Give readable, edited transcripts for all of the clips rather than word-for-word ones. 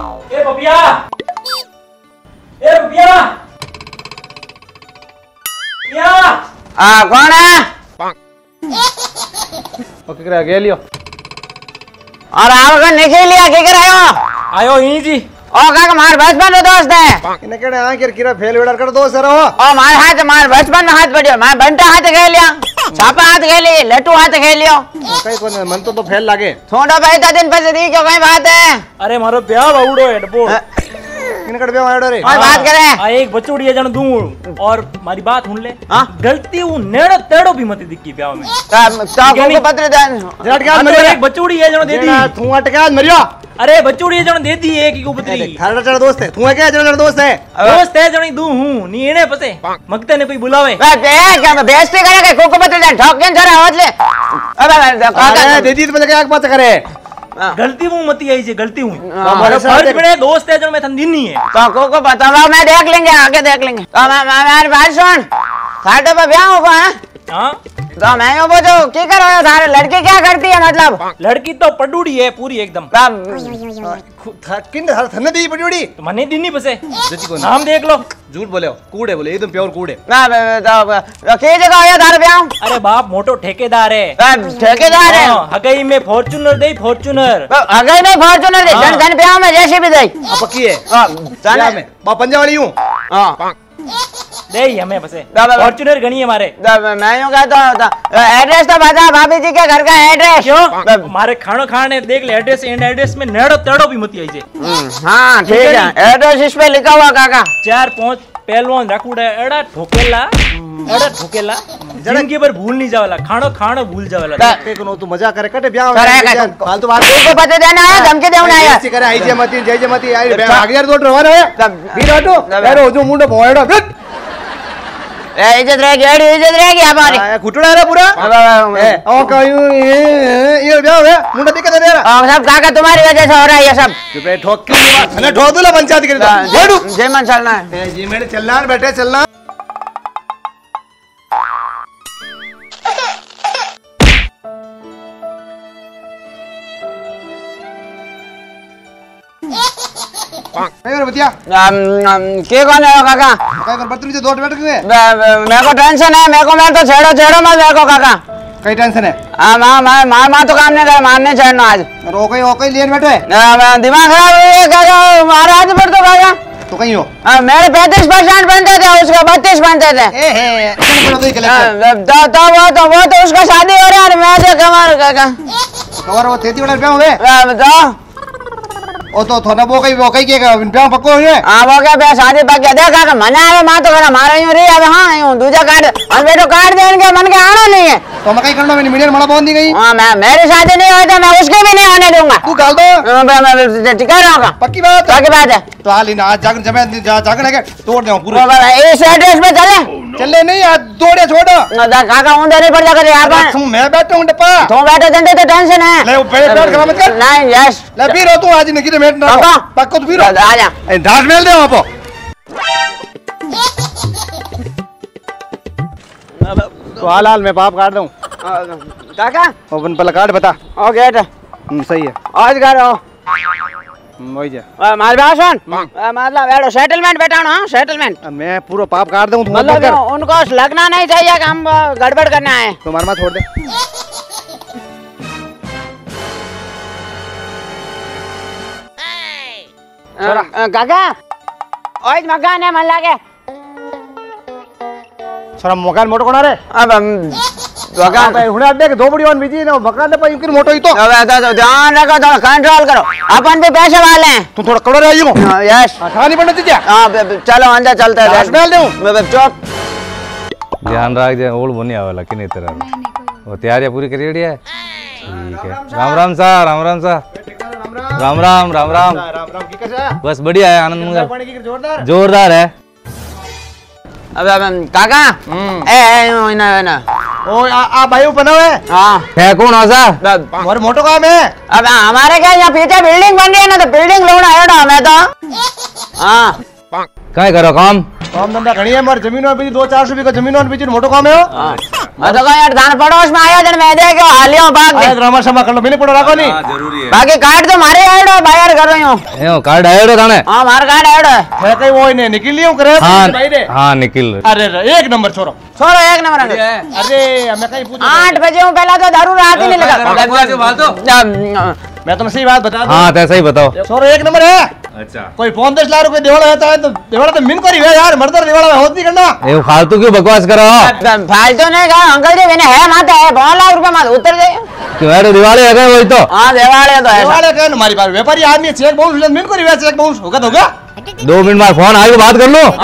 ए पपिया, ए पपिया, पपिया। कौन है? ओके करा गया लियो। और आप का निकल लिया के रहे हो? आयो ही जी। ओ काका मार बचपन में दोस्त है। इने केड़े आ के किरा फेल वेडर कर दोस्त रहो। ओ मार बचपन में हाथ पड़ियो, मैं बंटा हाथ खेल लिया, छापा हाथ खेल ली, लट्टू हाथ खेल लियो। कई कोने मन तो फेल लागे। छोटा भाई ता दिन पसे दी क्यों कई बात है? अरे मारो ब्याह बाउडो है डबो। इने कड़ ब्याह आड़ो रे। और बात करे। आ एक बच्चोड़ी है जण दूं और मारी बात सुन ले। हां गलती वो नेड़ो तेड़ो भी मत दिक्की ब्याह में। ता को पत्र दे जट के मरियो। एक बच्चोड़ी है जण दे दी। तू अटका मरियो। अरे बच्चोड़ी है जण दे दी एक को पत्री। थारा जण दोस्त है। तू है क्या जण दोस्त है? दोस्त है जणी दू हूं नी एने पसे मगते ने कोई बुलावे। ए क्या बेइज्जती करे के को पत्र दे ठोक के जरा होत ले। अबे दे दी तो मतलब क्या बात करे? गलती वो मती आई जे गलती हुई। हमारा फर्ज बने दोस्त है जण मैं थन दिन नहीं है। तो को पता मैं देख लेंगे, आगे देख लेंगे। तो मैं बात सुन, खाटो पे ब्याह होगा है? हां तो मैं यो बोलो की कर रहे हो? थारे लड़की क्या करती है मतलब? लड़की तो पडूड़ी है पूरी एकदम। किन थने दी पड़ीड़ी तो मने दिन नहीं पसे। जति को नाम देख लो। झूठ बोले हो, कूड़े बोले एकदम प्योर कूड़े। ना तो के जगह आया थारे ब्याह? अरे बाप मोटो ठेकेदार है। ठेकेदार है? हगई में फॉर्च्यूनर दे फॉर्च्यूनर। हगई में फॉर्च्यूनर दे जन जन ब्याह में जैसे भी दे। पक्की है। जाने में बा पंजा वाली हूं। हां दे हमें पसे फॉर्च्यूनर गणी है हमारे। मैं यूं कहता हूं एड्रेस तो बता भाभी जी के घर का एड्रेस। क्यों? हमारे खानो खाने देख ले एड्रेस एंड एड्रेस में नेड़ो तेड़ो भी मत आई जे। हां ठीक है एड्रेस इस पे लिखा हुआ काका। 4-5 पहलवान रखूड़ा एड़ा ठोकेला जिंदगी भर भूल नहीं जावला, खानो खानो भूल जावला। के कोनो तू मजा करे कटे ब्याह में फालतू बात को पता देना है, धमकी देना है। ऐसी करे आई जे मती जय जे मती आई आगे यार दो रवाना है भी रोटो यार जो मुंडो भोएड़ो बिट ए इज्जत रहेगी हमारी। घुटड़ा रे पूरा ए ओ कयूं ये ब्याह है मुंडा दिक्कत है तेरा। और सब काका तुम्हारी वजह से हो रहा है ये सब। चुप रे ठोक के बात ने ठोक दूला पंचायत के दो जय मन चलना है। जी मेरे चलना बैठे चलना। कई बतिया के कौन है काका? कई बर्तन से दो बैठ गए। मेरे को टेंशन है, मेरे को मैं तो छेड़ो मत मेरे को काका। कई टेंशन है? मां तो काम नहीं कर, मारने छेड़ना आज। रोके लिए बैठे दिमाग खराब है काका, मारा आज पर तो काका। तो कहीं हो मेरे 35% बनते थे, उसका 32 बनते थे। वो तो उसका शादी हो रहा है, मैं तो कमर काका कवर वो थेती वाला ब्याह हुए ओ तो थोड़ा वो कई के ब्याह पक्को हुए। हां वो क्या ब्याह शादी पक गया देखा का मना है मां तो करा मारा यूं रे। अब हां यूं दूजा कार्ड और बेटो कार्ड देंगे मन के आना नहीं है तो मैं कई करना मैंने मीडिया मड़ा बोल दी गई। हां मैं मेरी शादी नहीं होई तो मैं उसकी भी नहीं होने दूंगा। तू गाल दो मैं टिका रहूंगा। पक्की बात है। तो हाल ना आज जागने के तोड़ दे पूरे इस एड्रेस पे चले नहीं आज दौड़े छोड़ो काका ऊंधे नहीं पड़ जा करे यहां पर। मैं बैठा हूं डप्पा तो बैठे दंडे तो टेंशन है। ले बैठ खड़ा मत कर। नहीं यस ले फिर तू आज नहीं कि बैठ ना पक्को तो फिर आ जा ढास मेल दे वहां पे तो हाल मैं पाप काट दूं काका। ओपन पहले काट बता। ओके सही है आज करो वही जा मार भाषण मतलब एडो सेटलमेंट बैठाना। सेटलमेंट मैं पूरा पाप काट दूं मतलब उनको लगना नहीं चाहिए कि हम गड़बड़ करना है। तो मार छोड़ दे काका ओए मकान है मन लागे सारा मकान मोटो कोना रे। अब मकान पे हुने देख दो बड़ी वन बिजी ना मकान पे यूं मोटो ही तो अब ध्यान रखो, थोड़ा कंट्रोल करो, अपन भी पैसे वाले हैं। तू थोड़ा कड़ो रे आइयो यस खानी पड़ने तुझे। हां चलो अंदर चलते हैं। डाल दूं चुप ध्यान रख जे ओल बनिया वाला किने तरह वो तैयारियां पूरी करी रही है। ठीक है राम राम सा राम राम सा राम राम राम राम की कैसा बस बढ़िया है आनंद मंगल जोरदार है। अब काका ए ना ओ आ भाई बनावे। हां है कौन हो सा और मोटो काम है। अब हमारे क्या यहाँ पीछे बिल्डिंग बन रही है ना, तो बिल्डिंग लोना है ना हमें तो। हां काय करो काम काम धंधा घणी है मार जमीन में 200-400 बीघा जमीन में बीच मोटो काम है मैं तो कहीं यार धान पड़ोस में आया जन मैं देखो हालियों भाग आया ड्रामा शमा कर लो मैंने पड़ा रखो नहीं जरूरी है बाकी कार्ड तो मारे आयो बाहर कर रही हूं एयो कार्ड आयो थाने हां मार कार्ड आयो है कहीं वो ने निकल लियो करे भाई ने हां निकल अरे एक नंबर छोरो छोरो एक नंबर अरे मैं कहीं पूछ 8 बजे हूं पहला तो दारू रात ही नहीं लगा मैं तुम्हें सही बात बता दूं हां तैसे ही बताओ छोरो एक नंबर है अच्छा कोई 5-10 लाख रुपए देवाड़ा रहता है तो देवाड़ा तो मिन करी है यार मर्दर देवाड़ा में होत नहीं करना ये फालतू क्यों बकवास करो फालतू नहीं कहा अंकल जी मैंने है माता है 5 लाख रुपए माता उतर गए क्यों यार दिवाली है क्या वही तो हां देवाड़े तो है देवाड़ा का हमारी बात व्यापारी आदमी चेक बाउंस मिन करी है चेक बाउंस होगा 2 मिनट में फोन आएगा बात कर लो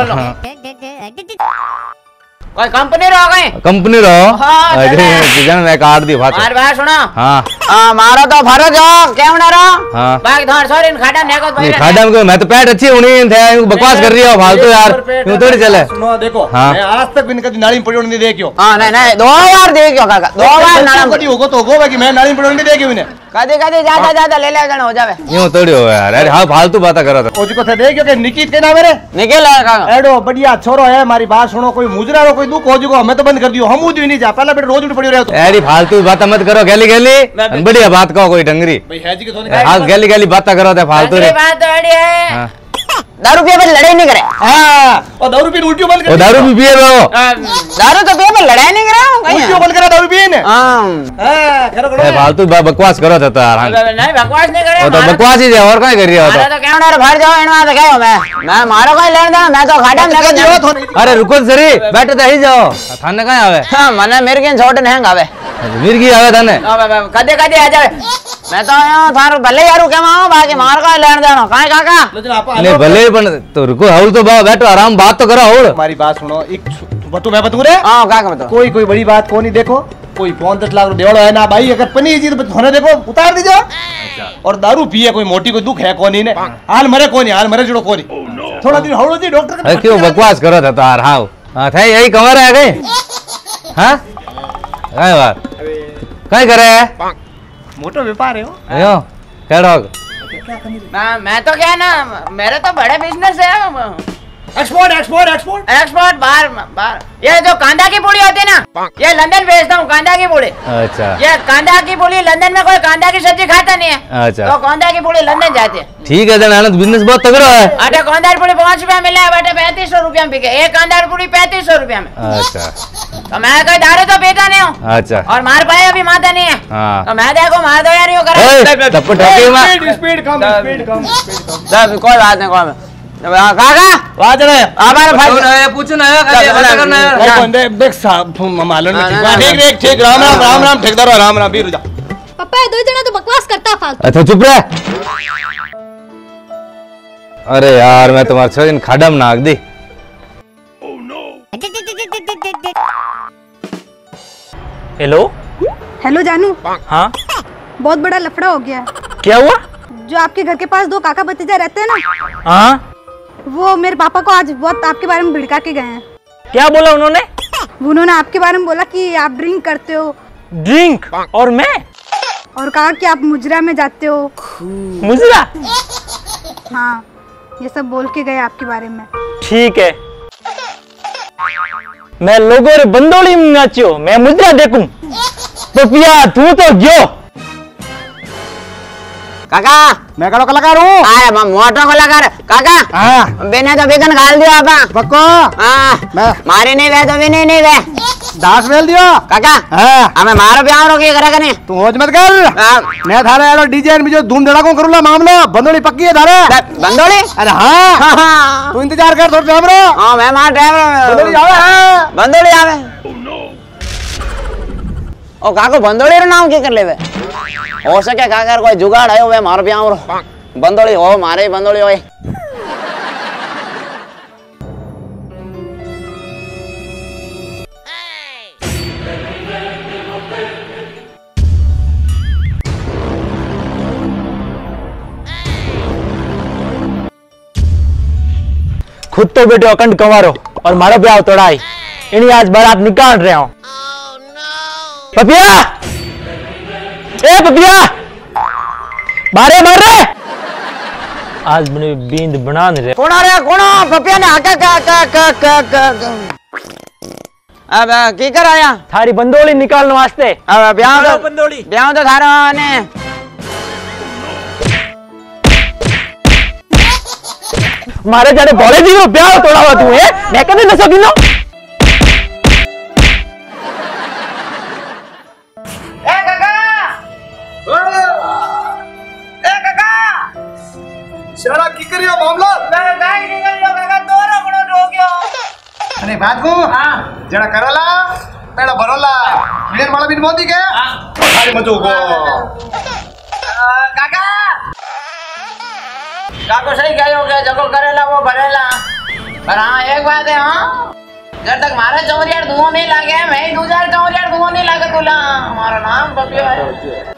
कोई कंपनी रहो गई कंपनी रहो हाँ, अरे जन मैं काट दी फाच मार बात सुनो हां मारो तो फरज हो क्यों ना रहो हां बाकी थोड़ा सॉरी खाड़ा नेको नहीं खाड़ा में मैं तो पैट अच्छी होनी थे बकवास कर रही हो फालतू यार यूं थोड़ी चले सुनो देखो हाँ। मैं आज तक भी कभी नाली में पड़ी नहीं देखियो हां नहीं 2 बार देखियो काका 2 बार नाम पड़ी होगो तो होगो कि मैं नाली में पड़ी नहीं देखियो इन्हें कदे कदे ज्यादा ले ले जण हो जावे यूं थोड़ी हो यार अरे हां फालतू बातें करो तो ओजी को थे देखियो कि निकित के नाम है निकल काका एडो बढ़िया छोरो है हमारी बात सुनो कोई मुजरा रो कोई दुख हो जो हमें तो बंद कर दियो हम उदी नहीं जा पहला बेटा रोज उठ पड़ी रहे तो यार फालतू बातें मत करो गली गली बढ़िया बात कहो कोई डंगरी भाई है जी के थोड़ी हां गली गली बातें करो ते फालतू रे बात तो अड़ी है हां दारू पिए पर लड़ाई नहीं करे हां और दारू पी उल्टी बंद वो कर दारू भी पिए लो दारू तो पिए पर लड़ाई नहीं करे उल्टी बंद करा दारू पी ने हां हां करो करो फालतू बकवास करो तो यार नहीं बकवास नहीं करे वो तो बकवास ही है और काय कर रही हो मारा तो क्यों ना बाहर जाओ इनवा तो कहो मैं मारो कोई लेन दे मैं तो खाड़ा में दियो अरे रुको सरी बैठे तो ही जाओ थाने कहां आवे हां मने मेरे के छोड़ नहीं आवे मिर्गी आवे थाने कदे कदे आ जावे मैं तो आयो थारो भले यारू के मां बाकी मार का लेन देनो काई काका नहीं भले पण तो रुको हाउल तो बैठो आराम बात तो करो हाउल हमारी बात सुनो एक बतू मैं बतू रे हां काका बताओ कोई बड़ी बात कोनी देखो कोई 5-10 लाख देवड़ो है ना भाई अगर पनी चीज होने देखो उतार दीजिए और दारू पिए कोई मोटी कोई दुख है कोनी ने हाल मरे जुड़ो कोनी थोड़ा दिन हौलो जी डॉक्टर अरे क्यों बकवास करो था यार हाउ हां थे यही कमर है गए हां काय बात काय करे मोटो व्यापार है हो यो केडोग मैं तो क्या ना मेरे तो बड़े बिजनेस है एक्सपोर्ट बाहर ये जो कांदा की पूड़ी होती है ना ये लंदन भेजता हूँ कांदा की पूड़ी अच्छा ये कांदा की पूड़ी लंदन में कोई कांदा की सब्जी खाता नहीं है अच्छा तो कांदा की पूड़ी लंदन जाती है ठीक है जन आनंद बिजनेस बहुत तगड़ा है अटे कांदा की पूड़ी 5 रुपया मिला है बटे 3500 रुपया में बिके एक कांदा की पूड़ी 3500 रुपया में अच्छा तो मैं कोई दारू तो पीता नहीं हूँ अच्छा और मार पाए अभी माता नहीं है हाँ। तो मैं देखो मार दो यार यूँ ए, करा टप्पू टप्पू में स्पीड कम कोई बात नहीं कोई काका आ जा रे हमारे भाई पूछो ना करना है भाई बंदे देख साहब मालन में ठीक राम ठेकेदार राम बीर जा पापा दो जना तो बकवास करता फालतू अच्छा चुप रह अरे यार मैं तुम्हारे छह दिन खाड़ा में नाक दी हेलो हेलो जानू हाँ बहुत बड़ा लफड़ा हो गया है। क्या हुआ जो आपके घर के पास 2 काका भतीजा रहते हैं ना हाँ वो मेरे पापा को आज बहुत आपके बारे में भिड़का के गए हैं। क्या बोला उन्होंने उन्होंने आपके बारे में बोला कि आप ड्रिंक करते हो ड्रिंक और मैं और कहा कि आप मुजरा में जाते हो। मुजरा हाँ ये सब बोल के गए आपके बारे में। ठीक है मैं लोगों रे बंदोली में नाचियो मैं मुजरा देखूं तो पिया तू तो गयो काका मैं कड़ो कलाकार हूँ अरे मोटो कलाकार काका हाँ बिना तो बिकन खाल दियो आपा पक्को हाँ मैं मारे नहीं वे तो भी नहीं वे दास मेल दियो काका हाँ हमें मारो ब्याह रो के करेगा नहीं तू होज मत कर हाँ, मैं थारे एडो डीजे में जो धूम धड़ाको करूला मामलो बंदोली पक्की है थारे बंदोली अरे हाँ हाँ हाँ तू इंतजार कर थोड़ा ड्राइवर हाँ मैं मार बंदोली ड्राइवर जावे हाँ बंदोली आवे ओ काको बंदोली रो नाम के कर लेवे हो सके काकर कोई जुगाड़ है वे मार ब्याह रो बंदोली हो मारे बंदोली होए खुद तो बेटे अखंड कंवारो और मारो ब्याह तोड़ाई इन्हीं आज बारात निकाल रहे हो पपिया ए पपिया मारे मार रे आज मैंने बींद बना रहे कोना रे कोना पपिया ने आका का अब की कर आया थारी बंदोली निकालने वास्ते अब बंदोली ब्याह तो थारा ने मारे जाने बोले जी वो ब्याह तोड़ा हुआ तू है मैं कभी न सकी ना शरा की करियो मामला मैं गाय निकल गयो काका दो रगड़ो हो गयो अरे बात को हां जड़ा करला पेड़ा भरोला वीर वाला बिन मोदी के अरे मजो को काका काको सही कहो के जको करेला वो भरेला पर हां एक बात है हां जब तक मारे चौरियार धुआं नहीं लागे मैं 2000 चौरियार धुआं नहीं लागे तुला हमारा नाम बबियो है